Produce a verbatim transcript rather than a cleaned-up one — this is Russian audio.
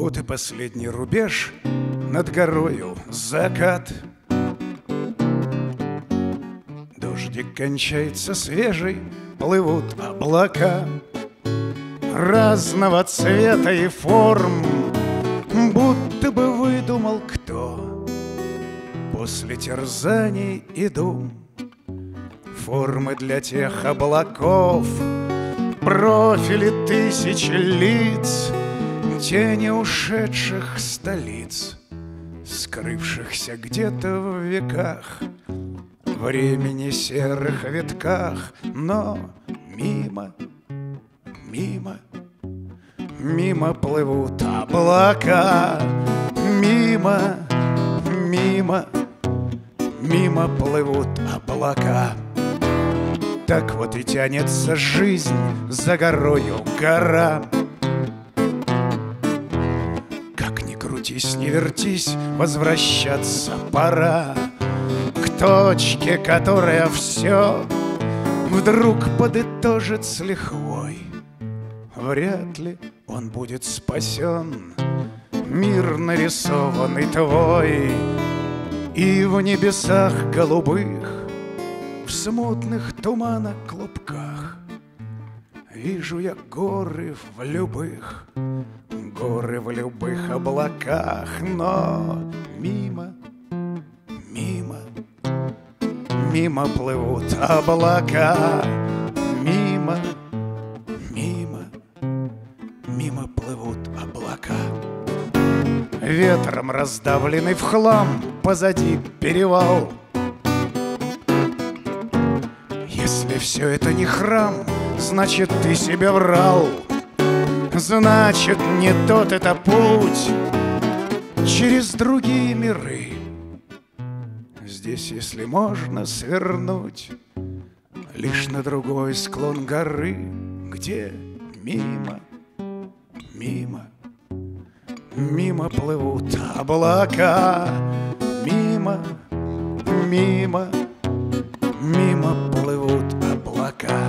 Вот и последний рубеж, над горою закат. Дождик кончается свежий, плывут облака разного цвета и форм, будто бы выдумал кто после терзаний и дум формы для тех облаков, профили тысячи лиц, тени ушедших столиц, скрывшихся где-то в веках, времени серых витках. Но мимо, мимо, мимо плывут облака, мимо, мимо, мимо плывут облака. Так вот и тянется жизнь за горою гора. Как ни крутись, ни вертись, возвращаться пора к точке, которая все вдруг подытожит с лихвой. Вряд ли он будет спасен, мир нарисованный твой, и в небесах голубых, в смутных туманах клубках вижу я горы в любых, горы в любых облаках. Но мимо, мимо, мимо плывут облака, мимо, мимо, мимо плывут облака. Ветром раздавленный в хлам позади перевал. Если все это не храм, значит, ты себе врал. Значит, не тот это путь через другие миры. Здесь, если можно, свернуть лишь на другой склон горы, где мимо, мимо, мимо плывут облака, мимо, мимо, мимо плывут облака.